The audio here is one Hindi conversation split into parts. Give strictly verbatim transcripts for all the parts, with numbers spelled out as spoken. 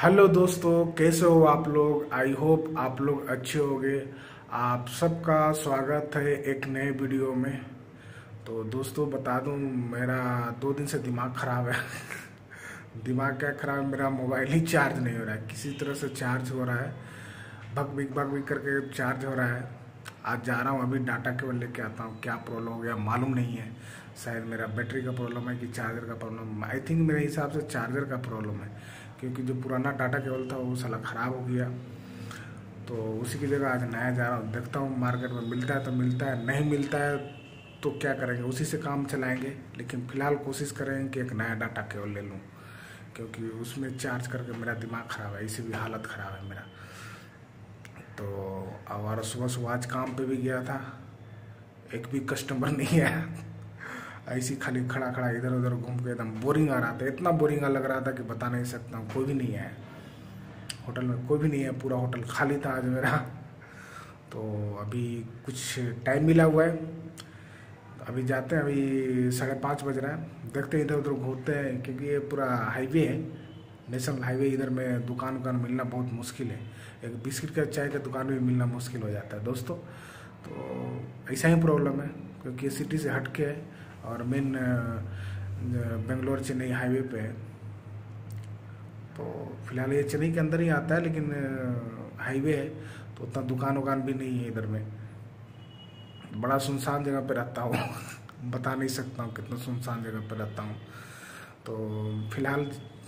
हेलो दोस्तों, कैसे हो आप लोग। आई होप आप लोग अच्छे होंगे। आप सबका स्वागत है एक नए वीडियो में। तो दोस्तों बता दूं, मेरा दो दिन से दिमाग ख़राब है। दिमाग क्या ख़राब है, मेरा मोबाइल ही चार्ज नहीं हो रहा है। किसी तरह से चार्ज हो रहा है, भग बिक भग बिक करके चार्ज हो रहा है। आज जा रहा हूँ, अभी डाटा केबल लेके आता हूँ। क्या प्रॉब्लम हो गया मालूम नहीं है। शायद मेरा बैटरी का प्रॉब्लम है कि चार्जर का प्रॉब्लम। आई थिंक मेरे हिसाब से चार्जर का प्रॉब्लम है, क्योंकि जो पुराना डाटा केबल था वो साला ख़राब हो गया। तो उसी की जगह आज नया जा रहा हूँ। देखता हूँ मार्केट में मिलता है तो मिलता है, नहीं मिलता है तो क्या करेंगे, उसी से काम चलाएंगे। लेकिन फ़िलहाल कोशिश करेंगे कि एक नया डाटा केबल ले लूँ, क्योंकि उसमें चार्ज करके मेरा दिमाग ख़राब है, इसी भी हालत ख़राब है मेरा। तो और सुबह सुबह आज काम पे भी गया था, एक भी कस्टमर नहीं आया। ऐसी खाली खड़ा खड़ा इधर उधर घूम के एकदम बोरिंग आ रहा था। इतना बोरिंग लग रहा था कि बता नहीं सकता हूँ। कोई भी नहीं है होटल में, कोई भी नहीं है, पूरा होटल खाली था आज मेरा। तो अभी कुछ टाइम मिला हुआ है, अभी जाते हैं। अभी साढ़े पाँच बज रहा है, देखते हैं इधर उधर घूमते हैं, क्योंकि ये पूरा हाईवे है, नेशनल हाईवे। इधर में दुकान उकान मिलना बहुत मुश्किल है। एक बिस्किट का चाय का दुकान भी मिलना मुश्किल हो जाता है दोस्तों। तो ऐसा ही प्रॉब्लम है, क्योंकि सिटी से हट के है और मेन बेंगलोर चेन्नई हाईवे पे है। तो फिलहाल ये चेन्नई के अंदर ही आता है, लेकिन हाईवे है तो उतना दुकान उकान भी नहीं है इधर में। बड़ा सुनसान जगह पे रहता हूँ। बता नहीं सकता हूँ कितना सुनसान जगह पे रहता हूँ। तो फिलहाल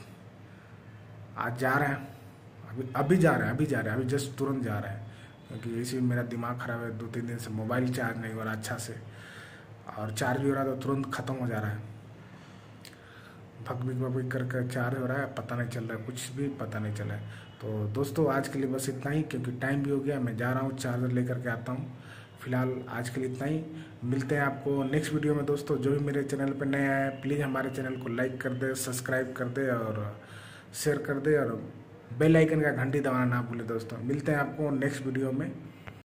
आज जा रहे हैं, अभी अभी जा रहे हैं अभी जा रहे हैं अभी जस्ट तुरंत जा रहे हैं, क्योंकि इसी मेरा दिमाग ख़राब है। दो तीन दिन से मोबाइल चार्ज नहीं हो रहा अच्छा से, और चार्ज भी हो रहा है तो तुरंत ख़त्म हो जा रहा है। भग बिक भग बिक करके चार्ज हो रहा है, पता नहीं चल रहा है, कुछ भी पता नहीं चला है। तो दोस्तों आज के लिए बस इतना ही, क्योंकि टाइम भी हो गया। मैं जा रहा हूँ, चार्जर लेकर के आता हूँ। फिलहाल आज के लिए इतना ही, मिलते हैं आपको नेक्स्ट वीडियो में। दोस्तों जो भी मेरे चैनल पर नए आए प्लीज़ हमारे चैनल को लाइक कर दे, सब्सक्राइब कर दे और शेयर कर दे, और बेल आइकन का घंटी दबाना ना भूले। दोस्तों मिलते हैं आपको नेक्स्ट वीडियो में।